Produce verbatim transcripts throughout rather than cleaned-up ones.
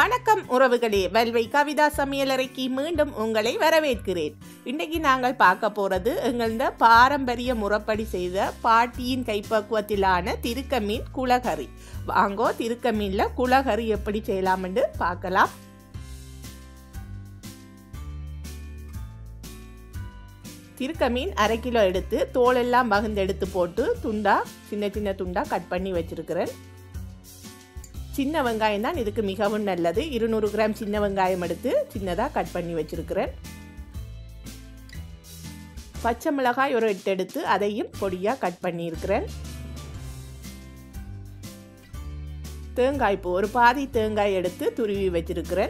வணக்கம் உறவுகளே, வல்வை கவிதா சமையலறைக்கு மீண்டும் உங்களை வரவேற்கிறேன். இன்றைக்கு நாங்கள் பார்க்க போகிறது எங்களது பாரம்பரிய முறைப்படி செய்த பாட்டியின் கைப்பக்குவத்திலான திருக்க மீன் குளகறி. வாங்கோ திருக்க மீனில் குளகறி எப்படி செய்யலாம் என்று பார்க்கலாம். திருக்க மீன் அரை கிலோ எடுத்து தோலெல்லாம் பகுந்து எடுத்து போட்டு துண்டா சின்ன சின்ன துண்டா கட் பண்ணி வச்சிருக்கிறேன். சின்ன வெங்காயம் தான் இதுக்கு மிகவும் நல்லது. இருநூறு கிராம் சின்ன வெங்காயம் எடுத்து சின்னதாக கட் பண்ணி வச்சிருக்கிறேன். பச்சை மிளகாய் ஒரு எட்டு எடுத்து அதையும் பொடியாக கட் பண்ணியிருக்கிறேன். தேங்காய் பூ ஒரு பாதி தேங்காய் எடுத்து துருவி வச்சிருக்கிறேன்.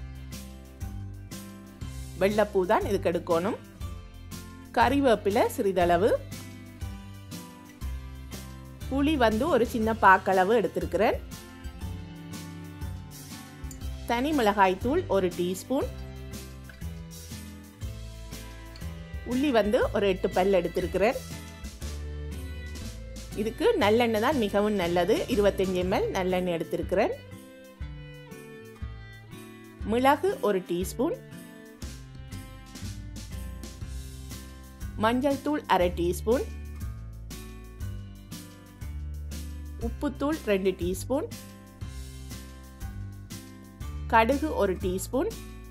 வெள்ளைப்பூ தான் இதுக்கு எடுக்கணும். கறிவேப்பிலை சிறிதளவு, புளி வந்து ஒரு சின்ன பாக்களவு எடுத்திருக்கிறேன். தனி மிளகாய் தூள் ஒரு டீஸ்பூன், உள்ளி வந்து ஒரு எட்டு பல் எடுத்திருக்கிறேன். இதுக்கு நல்லெண்ணெய் தான் மிகவும் நல்லது. இருபத்தஞ்சு எம்எல் நல்லெண்ணெய் எடுத்திருக்கிறேன். மிளகு ஒரு டீஸ்பூன், மஞ்சள் தூள் அரை டீஸ்பூன், உப்புத்தூள் ரெண்டு டீஸ்பூன், கடுகு ஒரு டீஸ்பூன்,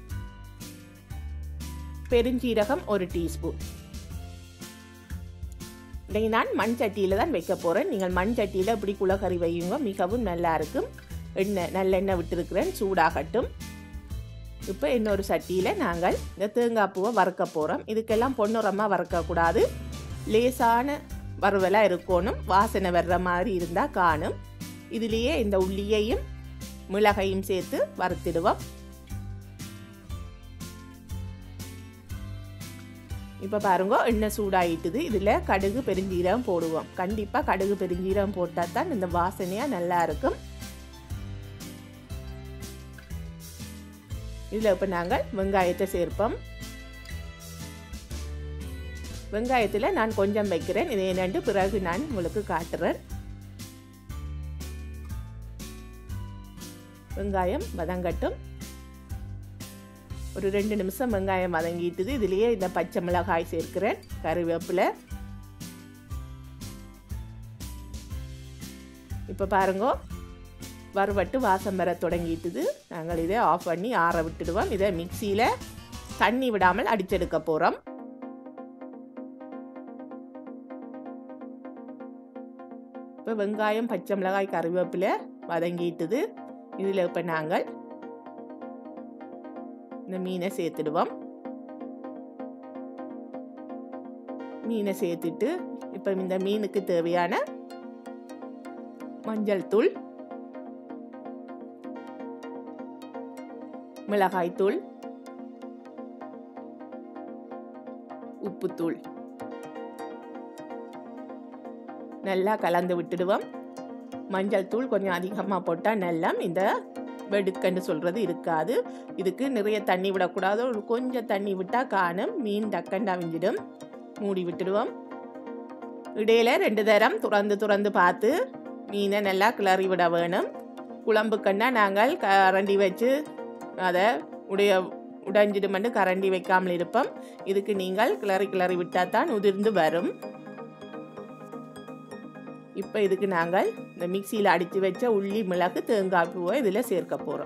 பெருஞ்சீரகம் ஒரு டீஸ்பூன். இதை நான் மண் சட்டியில் தான் வைக்க போகிறேன். நீங்கள் மண் சட்டியில் இப்படி குளக்கறி வையுங்க, மிகவும் நல்லா இருக்கும். எண்ணெய் நல்லெண்ணெய் விட்டுருக்கிறேன், சூடாகட்டும். இப்போ இன்னொரு சட்டியில் நாங்கள் இந்த தேங்காய் பூவை வறுக்க போகிறோம். இதுக்கெல்லாம் பொன்னுரமாக வறுக்கக்கூடாது, லேசான வறுவலாக இருக்கணும். வாசனை வர்ற மாதிரி இருந்தால் காணும். இதுலேயே இந்த உள்ளியையும் மிளகையும் சேர்த்து வறுத்திடுவோம். இப்போ பாருங்க, எண்ணெய் சூடாயிட்டுது. இதில் கடுகு பெருஞ்சீரகம் போடுவோம். கண்டிப்பாக கடுகு பெருஞ்சீரகம் போட்டால் தான் இந்த வாசனையாக நல்லா இருக்கும். இதில் இப்போ நாங்கள் வெங்காயத்தை சேர்ப்போம். வெங்காயத்தில் நான் கொஞ்சம் வைக்கிறேன். இதை என்னென்று பிறகு நான் உங்களுக்கு காட்டுறேன். வெங்காயம் வதங்கட்டும். ஒரு ரெண்டு நிமிஷம் வெங்காயம் வதங்கிட்டுது. இதுலேயே இந்த பச்சை மிளகாய் சேர்க்கிறேன், கறிவேப்பிலை. இப்போ பாருங்க, வறுவட்டு வாசம் வர தொடங்கிட்டுது. நாங்கள் இதை ஆஃப் பண்ணி ஆற விட்டுடுவோம். இதை மிக்சியில் தண்ணி விடாமல் அடிச்செடுக்க போகிறோம். இப்போ வெங்காயம் பச்சை மிளகாய் கறிவேப்பிலை வதங்கிட்டுது. இதில் இப்போ நாங்கள் இந்த மீனை சேர்த்துடுவோம். மீனை சேர்த்துட்டு இப்போ இந்த மீனுக்கு தேவையான மஞ்சள் தூள், மிளகாய் தூள், உப்புத்தூள் நல்லா கலந்து விட்டுடுவோம். மஞ்சள் தூள் கொஞ்சம் அதிகமாக போட்டால் நல்லா இந்த வெடுக்கன்னு சொல்கிறது இருக்காது. இதுக்கு நிறைய தண்ணி விடக்கூடாது. ஒரு கொஞ்சம் தண்ணி விட்டால் காணும், மீன் டக்கண்டு அவிஞ்சிடும். மூடி விட்டுடுவோம். இடையில ரெண்டு தரம் துறந்து துறந்து பார்த்து மீனை நல்லா கிளறி விட வேணும். குழம்புக்கன்னா நாங்கள் கரண்டி வச்சு அதை உடைய உடைஞ்சிடுமென்று கரண்டி வைக்காமல் இருப்போம். இதுக்கு நீங்கள் கிளறி கிளறி விட்டால் தான் உதிர்ந்து வரும். இப்போ இதுக்கு நாங்கள் இந்த மிக்சியில் அடித்து வச்ச உள்ளி, மிளகு, தேங்காய் பூவை இதில் சேர்க்க போகிறோம்.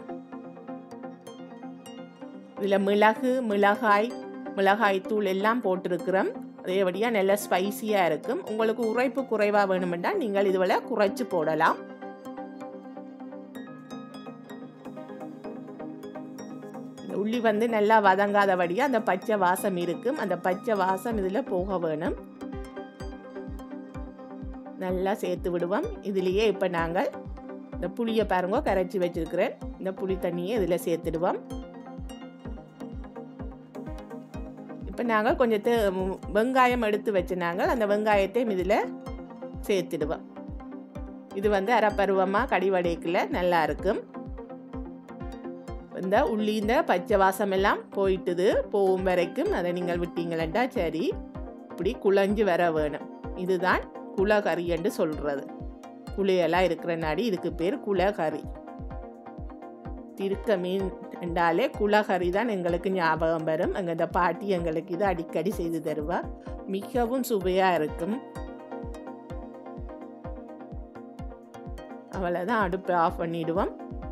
இதில் மிளகு, மிளகாய், மிளகாய் தூள் எல்லாம் போட்டிருக்கிறோம். அதேபடியாக நல்லா ஸ்பைசியாக இருக்கும். உங்களுக்கு உரைப்பு குறைவாக வேணுமென்றால் நீங்கள் இதுவரை குறைச்சி போடலாம். உள்ளி வந்து நல்லா வதங்காதபடியாக அந்த பச்சை வாசம் இருக்கும். அந்த பச்சை வாசம் இதில் போக வேணும். நல்லா சேர்த்து விடுவோம். இதுலேயே இப்போ நாங்கள் இந்த புளியை பாருங்க கரைச்சி வச்சிருக்கிறேன். இந்த புளி தண்ணியை இதில் சேர்த்துடுவோம். இப்போ நாங்கள் கொஞ்சம் வெங்காயம் எடுத்து வச்சு நாங்கள் அந்த வெங்காயத்தையும் இதில் சேர்த்துடுவோம். இது வந்து அரைப்பருவமாக கடிவடைக்குள்ள நல்லா இருக்கும். இந்த உள்ளி இந்த பச்சை வாசம் எல்லாம் போயிட்டுது. போகும் வரைக்கும் அதை நீங்கள் விட்டீங்களா சரி. இப்படி குழஞ்சு வர வேணும். இதுதான் குளகறி என்று சொல்றது. குளியெல்லாம் இருக்கிற நாடி இதுக்கு பேர் குளகறி. திருக்க மீன் என்றாலே குளக்கறி தான் எங்களுக்கு ஞாபகம் வரும். அங்கே இந்த பாட்டி எங்களுக்கு இது அடிக்கடி செய்து தருவா. மிகவும் சுவையாக இருக்கும். அவ்வளோதான், அடுப்பை ஆஃப் பண்ணிடுவோம்.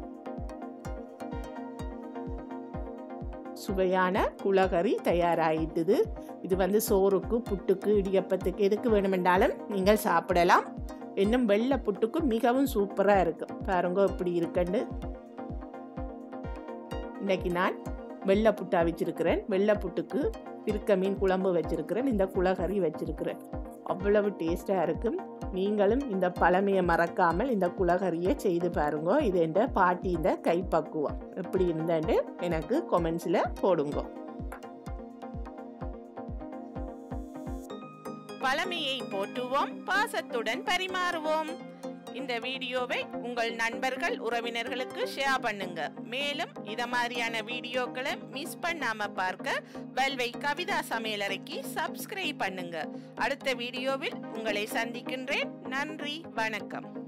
சுவையான குளக்கறி தயாராகிட்டுது. இது வந்து சோறுக்கு, புட்டுக்கு, இடியப்பத்துக்கு எதுக்கு வேணுமென்றாலும் நீங்கள் சாப்பிடலாம். இன்னும் வெள்ளை புட்டுக்கு மிகவும் சூப்பராக இருக்கும். பாருங்க எப்படி இருக்குன்னு. இன்னைக்கு நான் வெள்ளை புட்டா வச்சிருக்கிறேன். வெள்ளை புட்டுக்கு திருக்க மீன் குழம்பு வச்சிருக்கிறேன். இந்த குளக்கறி வச்சிருக்கிறேன். அவ்வளவு டேஸ்டாக இருக்கும். நீங்களும் இந்த பழமையை மறக்காமல் இந்த குளக்கறியை செய்து பாருங்க. இது என்ற பாட்டி இந்த கைப்பக்குவம் எப்படி இருந்தாண்டு எனக்கு கமெண்ட்ஸில் போடுங்க. பழமையை போற்றுவோம், பாசத்துடன் பரிமாறுவோம். இந்த வீடியோவை உங்கள் நண்பர்கள் உறவினர்களுக்கு ஷேர் பண்ணுங்க. மேலும் இத மாதிரியான வீடியோக்களை மிஸ் பண்ணாம பார்க்க வல்வை கவிதா சமையலறைக்கு சப்ஸ்கிரைப் பண்ணுங்க. அடுத்த வீடியோவில் உங்களை சந்திக்கின்றேன். நன்றி, வணக்கம்.